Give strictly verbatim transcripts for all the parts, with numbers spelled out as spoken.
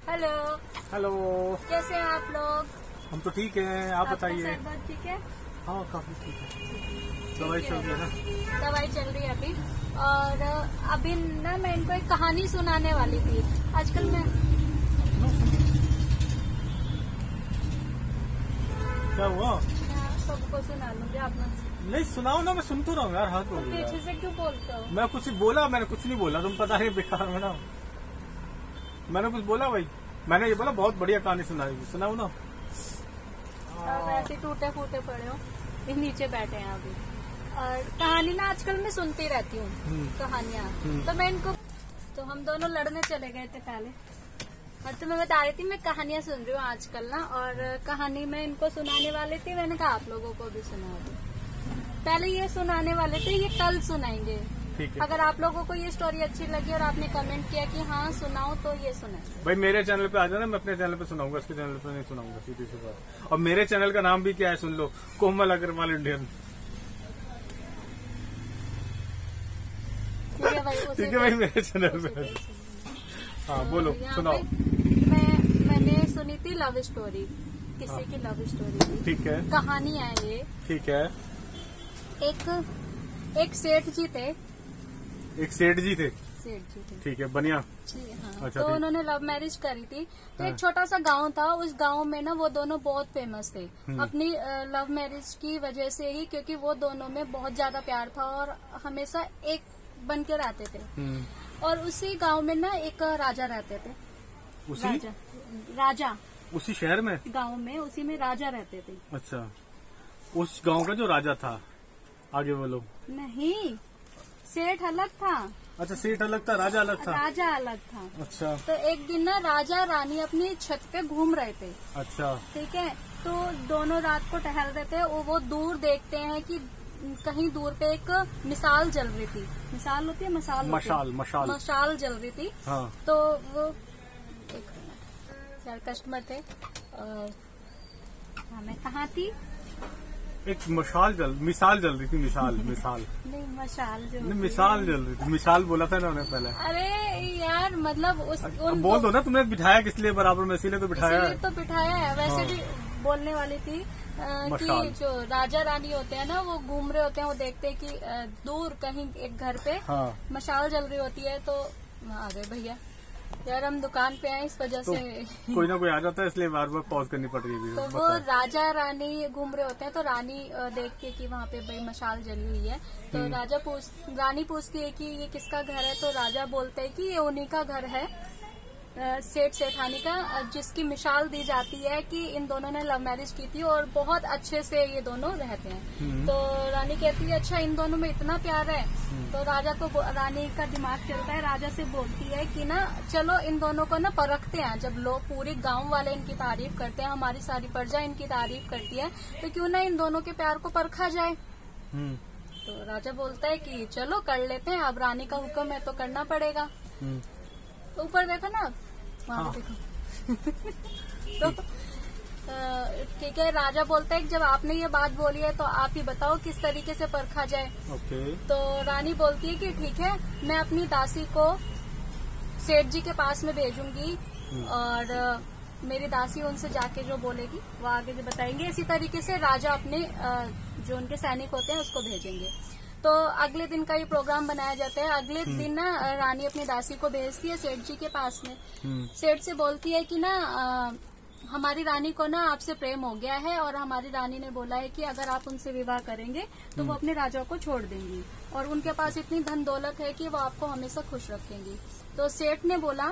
Hello. Hello, कैसे हैं आप लोग? हम तो ठीक हैं, आप बताइए। आपका सेहत ठीक है? हाँ, काफी ठीक है। दवाई चल रही है ना? दवाई चल रही है अभी। और अभी ना मैं इनको एक कहानी सुनाने वाली थी। आजकल मैं क्या हुआ? मैं सबको सुना लूंगी, आप मत। नहीं सुनाओ ना, मैं सुन तो रहा हूँ यार। हाथ हो तो गया। पीछे से क्यों बोलते हो? मैं कुछ बोला? मैंने कुछ नहीं बोला, तुम पता है बेकार में ना। मैंने कुछ बोला भाई? मैंने ये बोला बहुत बढ़िया कहानी सुनाई, सुनाओ ना। और ऐसे टूटे फूटे पड़े हो, ये नीचे बैठे हैं अभी। और कहानी ना आजकल मैं सुनती रहती हूँ, कहानियाँ। तो मैं इनको तो हम दोनों लड़ने चले गए थे पहले, और तो मैं बता रही थी मैं कहानियाँ सुन रही हूँ आजकल ना। और कहानी मैं इनको सुनाने वाली थी, मैंने कहा आप लोगों को भी सुना दूं। पहले ये सुनाने वाले थे, ये कल सुनाएंगे। ठीक है। अगर आप लोगों को ये स्टोरी अच्छी लगी और आपने कमेंट किया कि हाँ सुनाओ, तो ये सुनाएंगे। भाई मेरे चैनल पे आ जाना, मैं अपने चैनल पे सुनाऊंगा, इसके चैनल पे नहीं सुनाऊंगा, सीधी सी बात। और मेरे चैनल का नाम भी क्या है सुन लो, कोमल अग्रवाल इंडियन। ठीक है भाई, उसी ठीक है भाई, मेरे चैनल पे। हाँ बोलो, सुनाओ। मैं मैंने सुनी थी लव स्टोरी, किसी हाँ। की लव स्टोरी थी। ठीक है, कहानी है ये। ठीक है। एक एक सेठ जी थे। एक सेठ जी थे। सेठ जी थे। ठीक है, बढ़िया। जी हाँ। अच्छा, तो ठीक। उन्होंने लव मैरिज करी थी। तो हाँ। एक छोटा सा गांव था, उस गांव में ना वो दोनों बहुत फेमस थे अपनी लव मैरिज की वजह से ही, क्योंकि वो दोनों में बहुत ज्यादा प्यार था और हमेशा एक बन के रहते थे। हम्म। और उसी गांव में ना एक राजा रहते थे। उसी राजा राजा उसी शहर में? गांव में उसी में राजा रहते थे। अच्छा, उस गांव का जो राजा था, आगे बोलो। नहीं, सेठ अलग था। अच्छा, सेठ अलग था, राजा अलग था। राजा अलग था। अच्छा तो एक दिन ना राजा रानी अपनी छत पे घूम रहे थे। अच्छा। ठीक है। तो दोनों रात को टहल रहे थे, वो वो दूर देखते हैं कि कहीं दूर पे एक मिसाल जल रही थी। मिसाल होती है, मसाल होती है? मशाल मशाल मशाल जल रही थी। हाँ। तो वो एक मिनट, यार कस्टमर थे। अ, हाँ, मैं कहाँ थी? एक मशाल जल मिसाल जल रही थी। मिसाल मिसाल नहीं, मशाल जो नहीं, मिसाल जल रही थी। मिसाल बोला था ना उन्होंने पहले। अरे यार, मतलब उस उन बोल दो ना, तुमने बिठाया किस लिए बराबर में, इसीलिए तो बिठाया इसीलिए है। तो बिठाया है। वैसे हाँ। भी बोलने वाली थी आ, कि मशाल। जो राजा रानी होते हैं ना, वो घूम रहे होते हैं, वो देखते हैं कि आ, दूर कहीं एक घर पे हाँ। मशाल जल रही होती है। तो आ गए भैया, यार हम दुकान पे आए, इस वजह तो से कोई ना कोई आ जाता है, इसलिए बार बार पॉज करनी पड़ रही है। तो वो राजा रानी घूम रहे होते हैं। तो रानी अ, देखती है कि वहाँ पे भाई मशाल जली हुई है। तो राजा पूछ रानी पूछती है कि ये किसका घर है। तो राजा बोलते हैं कि ये उन्हीं का घर है, अ, सेठ सेठानी का, अ, जिसकी मिसाल दी जाती है कि इन दोनों ने लव मैरिज की थी और बहुत अच्छे से ये दोनों रहते हैं। तो रानी कहती है अच्छा, इन दोनों में इतना प्यार है। तो राजा को रानी का दिमाग चलता है, राजा से बोलती है कि ना चलो इन दोनों को ना परखते हैं। जब लोग पूरे गांव वाले इनकी तारीफ करते हैं, हमारी सारी प्रजा इनकी तारीफ करती है, तो क्यों ना इन दोनों के प्यार को परखा जाए। तो राजा बोलता है कि चलो कर लेते हैं, अब रानी का हुक्म है तो करना पड़ेगा। तो ऊपर देखो ना, वहाँ पे देखो। तो ठीक है, राजा बोलता है कि जब आपने ये बात बोली है तो आप ही बताओ किस तरीके से परखा जाए। ओके। तो रानी बोलती है कि ठीक है, मैं अपनी दासी को सेठ जी के पास में भेजूंगी और अ, मेरी दासी उनसे जाके जो बोलेगी वो आगे जो बताएंगे। इसी तरीके से राजा अपने अ, जो उनके सैनिक होते हैं उसको भेजेंगे। तो अगले दिन का ये प्रोग्राम बनाया जाता है। अगले दिन ना रानी अपनी दासी को भेजती है सेठ जी के पास में। सेठ से बोलती है कि ना अ, हमारी रानी को ना आपसे प्रेम हो गया है और हमारी रानी ने बोला है कि अगर आप उनसे विवाह करेंगे तो वो अपने राजा को छोड़ देंगी और उनके पास इतनी धन दौलत है कि वो आपको हमेशा खुश रखेंगी। तो सेठ ने बोला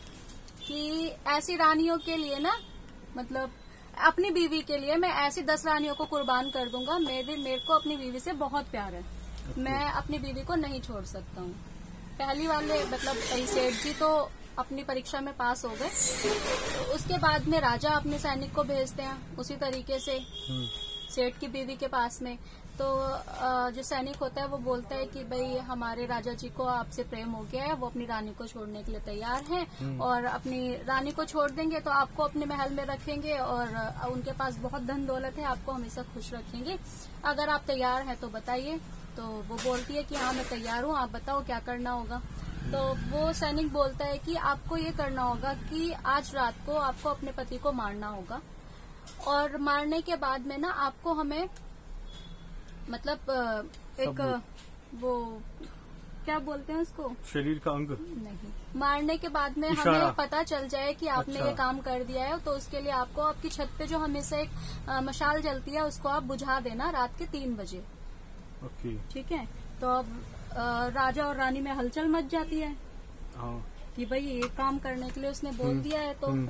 कि ऐसी रानियों के लिए ना, मतलब अपनी बीवी के लिए मैं ऐसी दस रानियों को कुर्बान कर दूंगा। मेरे मेरे को अपनी बीवी से बहुत प्यार है, मैं अपनी बीवी को नहीं छोड़ सकता हूँ। पहली वाले मतलब सेठ जी तो अपनी परीक्षा में पास हो गए। तो उसके बाद में राजा अपने सैनिक को भेजते हैं उसी तरीके से सेठ की बीवी के पास में। तो जो सैनिक होता है वो बोलता है कि भाई हमारे राजा जी को आपसे प्रेम हो गया है, वो अपनी रानी को छोड़ने के लिए तैयार हैं और अपनी रानी को छोड़ देंगे तो आपको अपने महल में रखेंगे और उनके पास बहुत धन दौलत है, आपको हमेशा खुश रखेंगे। अगर आप तैयार हैं तो बताइए। तो वो बोलती है कि हाँ मैं तैयार हूँ, आप बताओ क्या करना होगा। तो वो सैनिक बोलता है कि आपको ये करना होगा कि आज रात को आपको अपने पति को मारना होगा, और मारने के बाद में ना आपको हमें मतलब एक वो क्या बोलते हैं उसको, शरीर का अंग नहीं, मारने के बाद में हमें पता चल जाए कि आपने अच्छा। ये काम कर दिया है, तो उसके लिए आपको आपकी छत पे जो हमेशा एक आ, मशाल जलती है उसको आप बुझा देना रात के तीन बजे। ओके। ठीक है। तो अब आ, राजा और रानी में हलचल मच जाती है हाँ। कि भाई ये काम करने के लिए उसने बोल दिया है, तो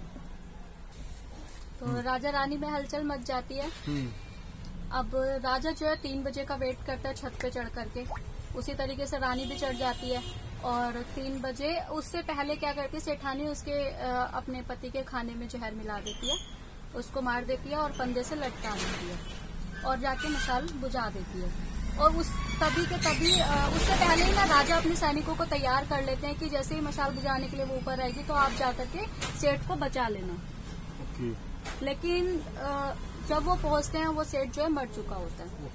तो राजा रानी में हलचल मच जाती है। अब राजा जो है तीन बजे का वेट करता है छत पे चढ़ करके, उसी तरीके से रानी भी चढ़ जाती है, और तीन बजे उससे पहले क्या करती है सेठानी उसके अपने पति के खाने में जहर मिला देती है, उसको मार देती है और फंदे से लटका देती है और जाके मशाल बुझा देती है। और उस तभी के तभी उससे पहले ही ना राजा अपने सैनिकों को तैयार कर लेते हैं कि जैसे ही मशाल बुझाने के लिए वो ऊपर आएगी तो आप जाकर के सेठ को बचा लेना। ओके। लेकिन जब वो पहुंचते हैं वो सेठ जो है मर चुका होता है।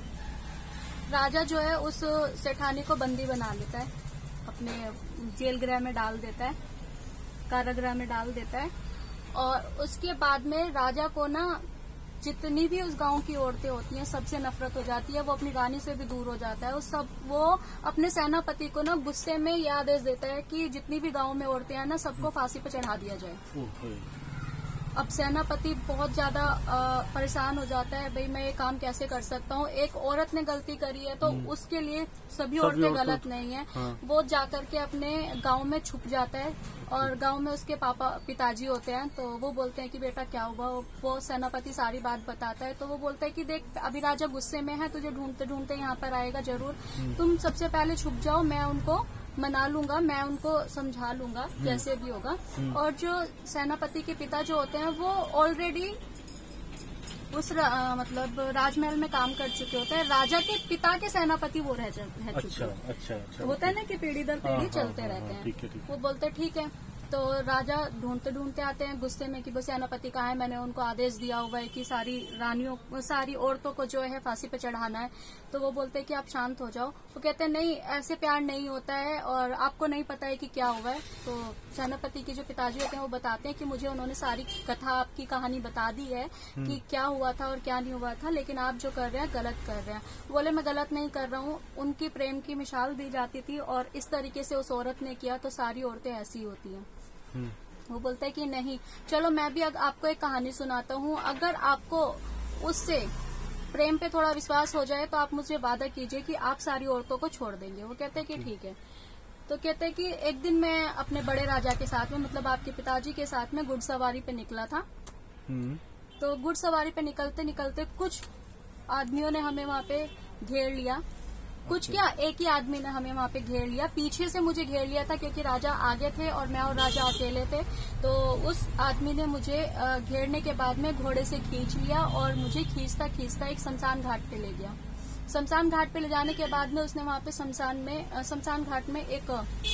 राजा जो है उस सेठानी को बंदी बना लेता है, अपने जेल गृह में डाल देता है, कारागृह में डाल देता है। और उसके बाद में राजा को ना जितनी भी उस गांव की औरतें होती हैं सबसे नफरत हो जाती है, वो अपनी रानी से भी दूर हो जाता है। उस सब वो अपने सेनापति को ना गुस्से में ये आदेश देता है कि जितनी भी गांव में औरतें हैं ना सबको फांसी पर चढ़ा दिया जाए। अब सेनापति बहुत ज्यादा परेशान हो जाता है, भाई मैं ये काम कैसे कर सकता हूँ, एक औरत ने गलती करी है तो उसके लिए सभी औरतें गलत नहीं है। हाँ। वो जाकर के अपने गांव में छुप जाता है, और गांव में उसके पापा पिताजी होते हैं, तो वो बोलते हैं कि बेटा क्या हुआ। वो सेनापति सारी बात बताता है, तो वो बोलता है कि देख अभी राजा गुस्से में है, तुझे ढूंढते ढूंढते यहाँ पर आएगा जरूर, तुम सबसे पहले छुप जाओ, मैं उनको मना लूंगा, मैं उनको समझा लूंगा जैसे भी होगा। और जो सेनापति के पिता जो होते हैं वो ऑलरेडी उस आ, मतलब राजमहल में काम कर चुके होते हैं। राजा के पिता के सेनापति वो रह, रह चुके अच्छा, हैं। अच्छा, अच्छा, होता है ना कि पीढ़ी दर पीढ़ी हाँ, चलते हाँ, रहते हाँ, हैं। ठीक है, ठीक है। वो बोलते ठीक है, तो राजा ढूंढते ढूंढते आते हैं गुस्से में कि वो सेनापति कहाँ है, मैंने उनको आदेश दिया हुआ है कि सारी रानियों सारी औरतों को जो है फांसी पे चढ़ाना है। तो वो बोलते हैं कि आप शांत हो जाओ। वो कहते हैं नहीं ऐसे प्यार नहीं होता है और आपको नहीं पता है कि क्या हुआ है। तो सेनापति के जो पिताजी होते हैं वो बताते हैं कि मुझे उन्होंने सारी कथा आपकी कहानी बता दी है कि क्या हुआ था और क्या नहीं हुआ था, लेकिन आप जो कर रहे हैं गलत कर रहे हैं। बोले मैं गलत नहीं कर रहा हूँ, उनकी प्रेम की मिसाल दी जाती थी और इस तरीके से उस औरत ने किया तो सारी औरतें ऐसी होती हैं। वो बोलता है कि नहीं, चलो मैं भी आपको एक कहानी सुनाता हूँ, अगर आपको उससे प्रेम पे थोड़ा विश्वास हो जाए तो आप मुझे वादा कीजिए कि आप सारी औरतों को छोड़ देंगे। वो कहते हैं कि ठीक है। तो कहते हैं कि एक दिन मैं अपने बड़े राजा के साथ में, मतलब आपके पिताजी के साथ में घुड़सवारी पे निकला था। तो घुड़सवारी पे निकलते निकलते कुछ आदमियों ने हमें वहाँ पे घेर लिया। कुछ क्या, एक ही आदमी ने हमें वहाँ पे घेर लिया, पीछे से मुझे घेर लिया था क्योंकि राजा आगे थे और मैं और राजा अकेले थे। तो उस आदमी ने मुझे घेरने के बाद में घोड़े से खींच लिया और मुझे खींचता खींचता एक शमशान घाट पे ले गया। शमशान घाट पे ले जाने के बाद में उसने वहाँ पे शमशान में शमशान घाट में एक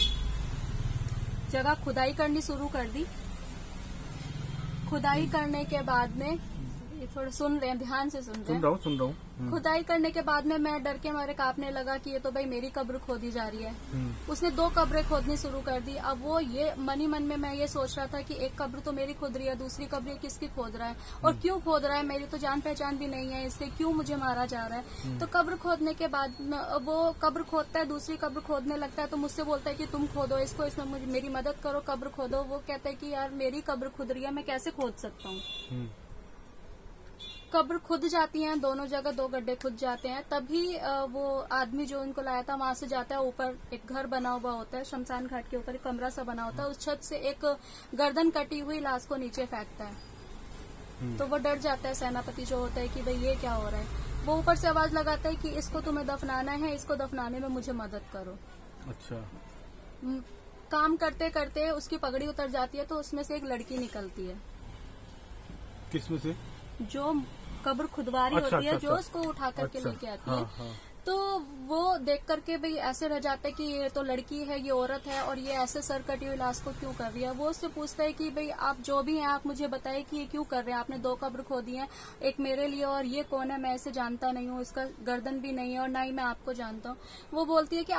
जगह खुदाई करनी शुरू कर दी। खुदाई करने के बाद में, ये थोड़ा सुन रहे हैं, ध्यान से सुन रहे हैं। सुन रहा हूँ, सुन रहा हूँ। खुदाई करने के बाद में मैं डर के मारे कांपने लगा कि ये तो भाई मेरी कब्र खोदी जा रही है। उसने दो कब्रें खोदनी शुरू कर दी। अब वो ये मनी मन में मैं ये सोच रहा था कि एक कब्र तो मेरी खोद रही है, दूसरी कब्र किसकी खोद रहा है और क्यों खोद रहा है, मेरी तो जान पहचान भी नहीं है, इससे क्यों मुझे मारा जा रहा है। तो कब्र खोदने के बाद वो कब्र खोदता है, दूसरी कब्र खोदने लगता है, तो मुझसे बोलता है कि तुम खोदो इसको, इसमें मुझे मेरी मदद करो, कब्र खोदो। वो कहता है कि यार मेरी कब्र खुद रही है, मैं कैसे खोद सकता हूँ। कब्र खुद जाती हैं, दोनों जगह दो गड्ढे खुद जाते हैं। तभी वो आदमी जो उनको लाया था वहां से जाता है, ऊपर एक घर बना हुआ होता है, शमशान घाट के ऊपर एक कमरा सा बना होता है, उस छत से एक गर्दन कटी हुई लाश को नीचे फेंकता है। तो वो डर जाता है सेनापति जो होता है कि भाई ये क्या हो रहा है। वो ऊपर से आवाज लगाता है कि इसको तुम्हें दफनाना है, इसको दफनाने में मुझे मदद करो। अच्छा। काम करते करते उसकी पगड़ी उतर जाती है, तो उसमें से एक लड़की निकलती है। किसमें से? जो कब्र खुदवारी अच्छा, होती है, अच्छा, जो उसको उठा करके अच्छा, लेके आती हाँ, है। हाँ। तो वो देख करके भाई ऐसे रह जाता है कि ये तो लड़की है, ये औरत है और ये ऐसे सर कटी हुई लाश को क्यों कर रही है। वो उससे पूछता है कि भाई आप जो भी हैं आप मुझे बताइए कि ये क्यों कर रहे हैं, आपने दो कब्र खोदी हैं, एक मेरे लिए और ये कौन है, मैं इसे जानता नहीं हूँ, इसका गर्दन भी नहीं है और ना ही मैं आपको जानता हूँ। वो बोलती है कि आप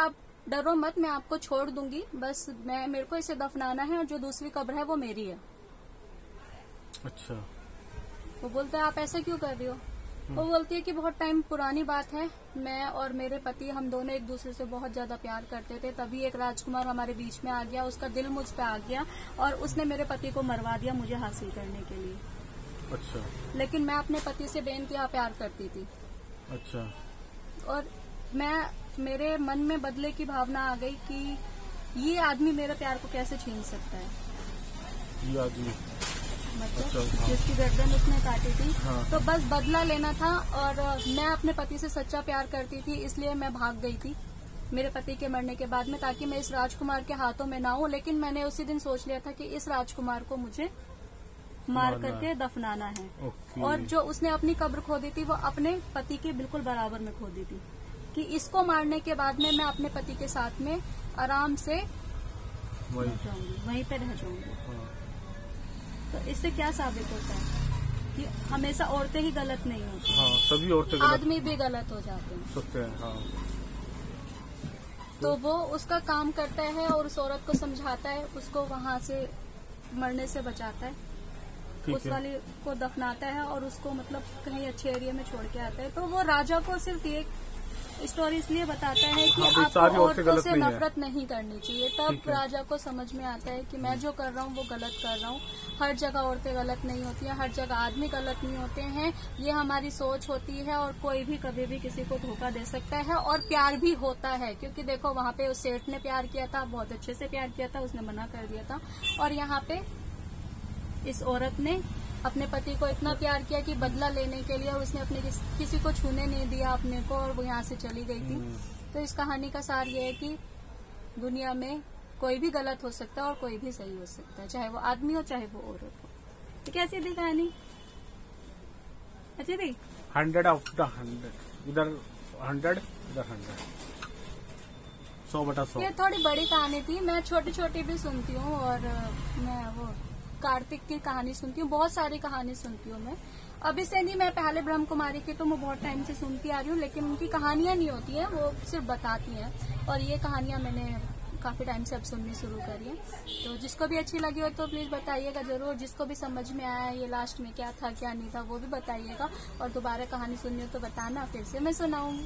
डरो मत, मैं आपको छोड़ दूंगी, बस मैं मेरे को इसे दफनाना है और जो दूसरी कब्र है वो मेरी है। अच्छा। वो बोलता है आप ऐसा क्यों कर रही हो? वो बोलती है कि बहुत टाइम पुरानी बात है, मैं और मेरे पति हम दोनों एक दूसरे से बहुत ज्यादा प्यार करते थे, तभी एक राजकुमार हमारे बीच में आ गया, उसका दिल मुझ पे आ गया और उसने मेरे पति को मरवा दिया मुझे हासिल करने के लिए। अच्छा। लेकिन मैं अपने पति से बेइंतहा प्यार करती थी। अच्छा। और मैं मेरे मन में बदले की भावना आ गई कि ये आदमी मेरे प्यार को कैसे छीन सकता है। ये आदमी मतलब अच्छा, हाँ। जिसकी गर्दन उसने काटी थी। हाँ। तो बस बदला लेना था और मैं अपने पति से सच्चा प्यार करती थी, इसलिए मैं भाग गई थी मेरे पति के मरने के बाद में, ताकि मैं इस राजकुमार के हाथों में ना हूं। लेकिन मैंने उसी दिन सोच लिया था कि इस राजकुमार को मुझे मार मारना करके दफनाना है। ओके। और जो उसने अपनी कब्र खोदी थी वो अपने पति के बिल्कुल बराबर में खोदी थी, कि इसको मारने के बाद में मैं अपने पति के साथ में आराम से वही रह जाऊंगी, वहीं पे रह जाऊंगी। हाँ। तो इससे क्या साबित होता है कि हमेशा औरतें ही गलत नहीं होती, हाँ, सभी औरतें गलत आदमी भी गलत हो जाते हैं। सकते हैं। हाँ। तो वो उसका काम करता है और उस औरत को समझाता है, उसको वहां से मरने से बचाता है, ठीक उस है। वाली को दफनाता है और उसको मतलब कहीं अच्छे एरिया में छोड़ के आता है। तो वो राजा को सिर्फ एक स्टोरी इसलिए बताता है कि हाँ, भाई, आपको सारी औरतें औरतों गलत से नहीं है। नफरत नहीं करनी चाहिए। ठीक तब है। राजा को समझ में आता है कि मैं जो कर रहा हूँ वो गलत कर रहा हूँ। हर जगह औरतें गलत नहीं होती हैं, हर जगह आदमी गलत नहीं होते हैं, ये हमारी सोच होती है और कोई भी कभी भी किसी को धोखा दे सकता है। और प्यार भी होता है, क्योंकि देखो वहाँ पे उस सेठ ने प्यार किया था, बहुत अच्छे से प्यार किया था, उसने मना कर दिया था। और यहाँ पे इस औरत ने अपने पति को इतना प्यार किया कि बदला लेने के लिए उसने अपने किस, किसी को छूने नहीं दिया अपने को, और वो यहाँ से चली गई थी। तो इस कहानी का सार ये है कि दुनिया में कोई भी गलत हो सकता है और कोई भी सही हो सकता है, चाहे वो आदमी हो चाहे वो औरत हो। तो कैसी थी कहानी? अच्छी थी। हंड्रेड आउट द हंड्रेड, इधर हंड्रेड इधर हंड्रेड, सौ बटा सौ। ये थोड़ी बड़ी कहानी थी, मैं छोटी छोटी भी सुनती हूँ और मैं वो कार्तिक की कहानी सुनती हूँ, बहुत सारी कहानी सुनती हूँ मैं। अभी से नहीं, मैं पहले ब्रह्म कुमारी की तो मैं बहुत टाइम से सुनती आ रही हूँ, लेकिन उनकी कहानियां नहीं होती हैं, वो सिर्फ बताती हैं। और ये कहानियां मैंने काफी टाइम से अब सुननी शुरू करी है। तो जिसको भी अच्छी लगी हो तो प्लीज बताइएगा जरूर, जिसको भी समझ में आया ये लास्ट में क्या था क्या नहीं था वो भी बताइएगा। और दोबारा कहानी सुननी हो तो बताना, फिर से मैं सुनाऊंगी।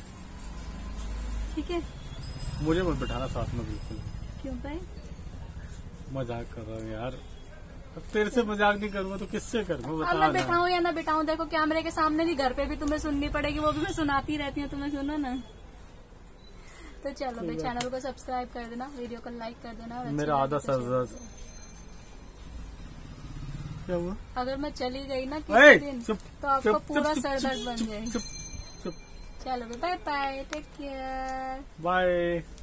ठीक है? मुझे मत बिठाना साथ में बिल्कुल। क्यों भाई? मजाक कर रहा हूँ यार, अब तेरे से मजाक नहीं करूंगा तो किससे करूंगा अब बता मैं ना। बिठाऊं या ना बिठाऊं, देखो कैमरे के सामने नहीं, घर पे भी तुम्हें सुननी पड़ेगी, वो भी मैं सुनाती रहती हूँ, तुम्हें सुनो ना। तो चलो भाई, चैनल को सब्सक्राइब कर देना, वीडियो को लाइक कर देना। और मेरा अच्छी आधा लगी तो सर share दर्द। कर देना। क्या हुआ? अगर मैं चली गई ना ए, किसी दिन चुप, तो आपको चुप, पूरा चुप, सर चुप, दर्द बन चुप, जाएगी। चुप चुप चलो bye bye, take care. Bye.